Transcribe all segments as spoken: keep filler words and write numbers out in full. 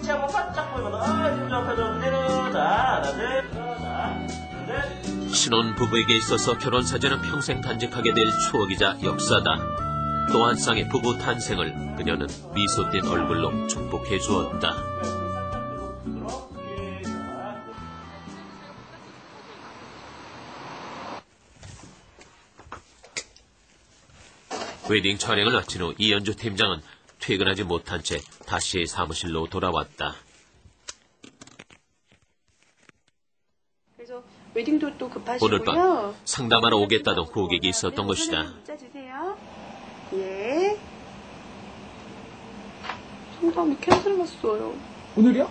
꽃이 한번 바짝 보이면 아 힘 잡혀져 내려다 내려다 신혼 부부에게 있어서 결혼 사진은 평생 간직하게 될 추억이자 역사다. 또 한 쌍의 부부 탄생을 그녀는 미소 띤 얼굴로 축복해 주었다. 웨딩 촬영을 마친 후 이연주 팀장은 퇴근하지 못한 채 다시 사무실로 돌아왔다. 그래서 웨딩도 또 급하시고요. 오늘 밤 상담하러 오겠다던 고객이 있었던 네, 것이다. 문자 주세요. 예. 상담이 캔슬 났어요. 오늘이요?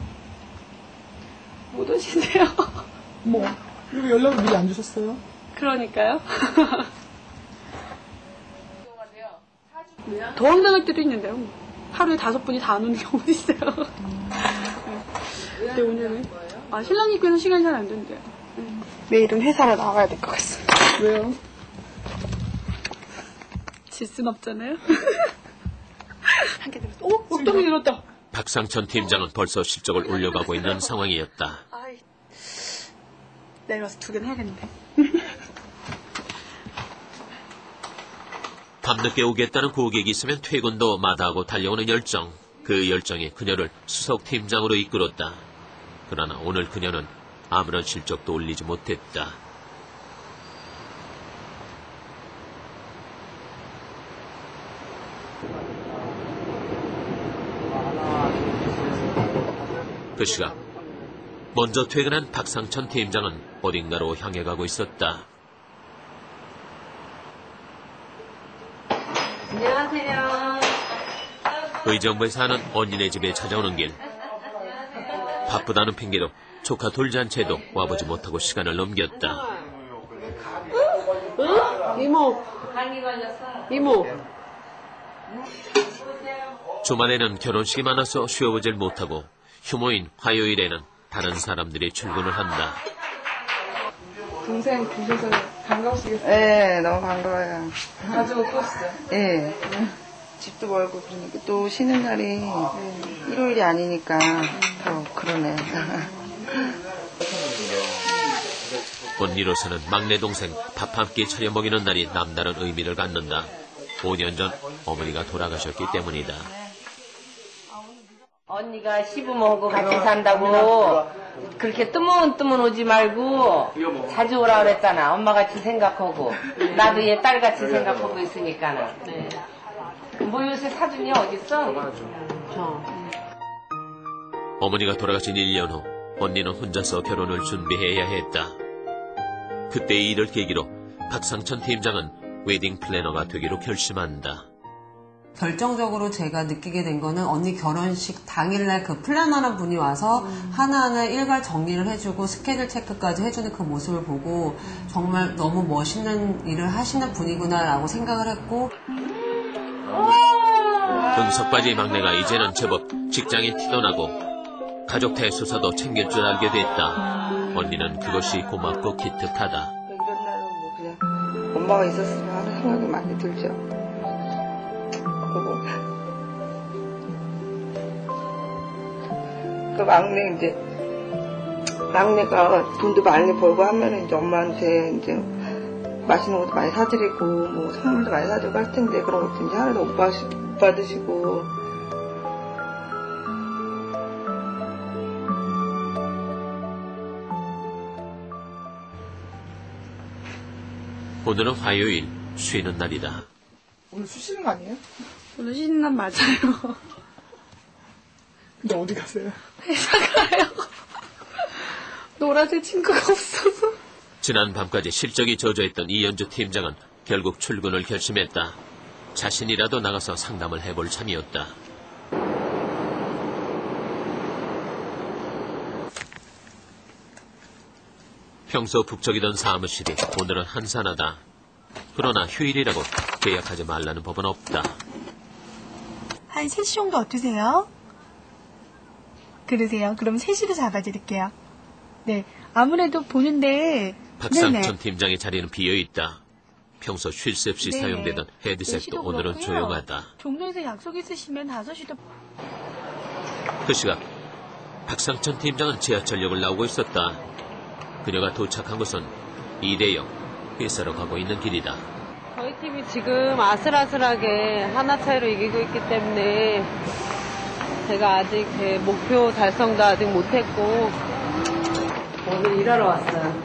못 오신대요. 뭐, 왜 연락을 미리 안 주셨어요? 그러니까요. 더 황당할 때도 있는데요. 하루에 다섯 분이 다 안 오는 경우도 있어요. 근데 오늘은 아 신랑님께는 시간이 잘 안 된대요. 내일은 회사로 나와야 될 것 같습니다. 왜요? 질 순 없잖아요. 한 개 들었어. 오, 옥동이 들었다. 박상천 팀장은 벌써 실적을 올려가고 있는 상황이었다. 아이, 내일 와서 두 개는 해야겠는데. 밤늦게 오겠다는 고객이 있으면 퇴근도 마다하고 달려오는 열정. 그 열정이 그녀를 수석 팀장으로 이끌었다. 그러나 오늘 그녀는 아무런 실적도 올리지 못했다. 그 시각 먼저 퇴근한 박상천 팀장은 어딘가로 향해 가고 있었다. 안녕하세요. 의정부에 사는 언니네 집에 찾아오는 길. 바쁘다는 핑계로 조카 돌잔치에도 와보지 못하고 시간을 넘겼다. 응? 이모. 감기 걸렸어. 이모. 주말에는 결혼식이 많아서 쉬어보질 못하고 휴무인 화요일에는 다른 사람들이 출근을 한다. 동생 보셔서 반가우시겠어요? 네, 너무 반가워요. 자주 올 것이죠? 네. 집도 멀고 그러니까 또 쉬는 날이 네. 일요일이 아니니까 더 그러네. 언니로서는 막내 동생 밥 한 끼 차려 먹이는 날이 남다른 의미를 갖는다. 오 년 전 어머니가 돌아가셨기 때문이다. 언니가 시부모하고 같이 산다고 그렇게 뜨문뜨문 오지 말고 자주 오라 그랬잖아. 엄마같이 생각하고 나도 얘 딸같이 생각하고 있으니까는. 네. 뭐 요새 사준이 어딨어? 저. 어머니가 돌아가신 일 년 후 언니는 혼자서 결혼을 준비해야 했다. 그때 이 일을 계기로 박상천 팀장은 웨딩 플래너가 되기로 결심한다. 결정적으로 제가 느끼게 된 거는 언니 결혼식 당일날 그 플래너라는 분이 와서 음. 하나하나 일괄 정리를 해주고 스케줄 체크까지 해주는 그 모습을 보고 정말 너무 멋있는 일을 하시는 분이구나라고 생각을 했고 응석바지 막내가 이제는 제법 직장에 티도 나고 가족 대수사도 챙길 줄 알게 됐다. 언니는 그것이 고맙고 기특하다. 이런 날은 뭐 그냥 엄마가 있었으면 하는 생각이 많이 들죠. 그 막내 이제 막내가 돈도 많이 벌고 하면은 이제 엄마한테 이제 맛있는 것도 많이 사드리고 뭐 선물도 많이 사드리고 할 텐데 그런 것도 이제 하나도 못, 받으시, 못 받으시고 오늘은 화요일 쉬는 날이다. 오늘 쉬시는 거 아니에요? 오늘 쉬는 날 맞아요. 근데 어디 가세요? 회사 가요. 놀아줄 친구가 없어서. 지난 밤까지 실적이 저조했던 이연주 팀장은 결국 출근을 결심했다. 자신이라도 나가서 상담을 해볼 참이었다. 평소 북적이던 사무실이 오늘은 한산하다. 그러나 휴일이라고 계약하지 말라는 법은 없다. 한 세 시 정도 어떠세요? 그러세요? 그럼 세 시로 잡아드릴게요. 네, 아무래도 보는데 박상천 네네. 팀장의 자리는 비어있다. 평소 쉴 새 없이 네네. 사용되던 헤드셋도 오늘은 그렇고요. 조용하다. 종로에서 약속 있으시면 다섯 시도 그 시각 박상천 팀장은 지하철역을 나오고 있었다. 그녀가 도착한 곳은 이대역 회사로 가고 있는 길이다. 저희 팀이 지금 아슬아슬하게 하나 차이로 이기고 있기 때문에 제가 아직 제 목표 달성도 아직 못했고 오늘 일하러 왔어요.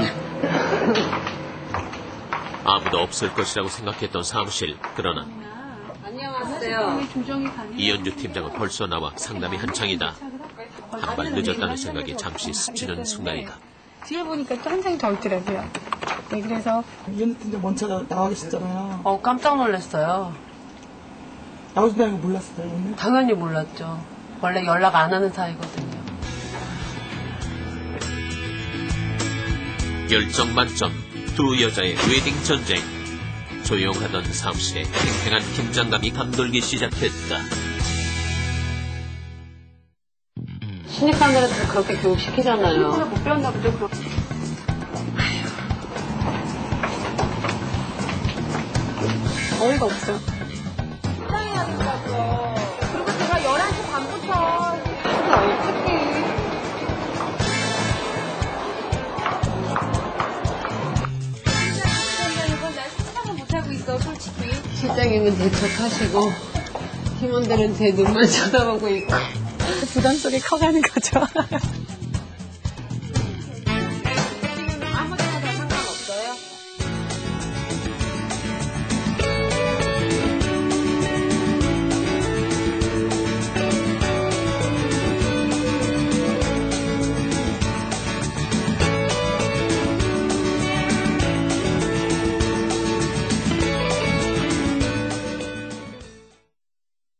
아무도 없을 것이라고 생각했던 사무실. 그러나 안녕하세요. 이현주 팀장은 벌써 나와 상담이 한창이다. 한 발 늦었다는 생각이 잠시 스치는 순간이다. 뒤에 보니까 또 한 장이 더 있더라고요. 네, 그래서 이현주 팀장 먼저 나- 나와 계셨잖아요. 어, 깜짝 놀랐어요. 나오신다는 거 몰랐어요, 오늘? 당연히 몰랐죠. 원래 연락 안 하는 사이거든요. 열정 만점 두 여자의 웨딩 전쟁. 조용하던 사무실에 팽팽한 긴장감이 감돌기 시작했다. 신입사원들한테 그렇게 교육시키잖아요. 못 배웠나 보죠, 그럼. 어이가 없어. 그리고 제가 열한 시 반부터 실장님은 대처하시고 팀원들은 제 눈만 쳐다보고 있고 부담 속에 커가는 거죠.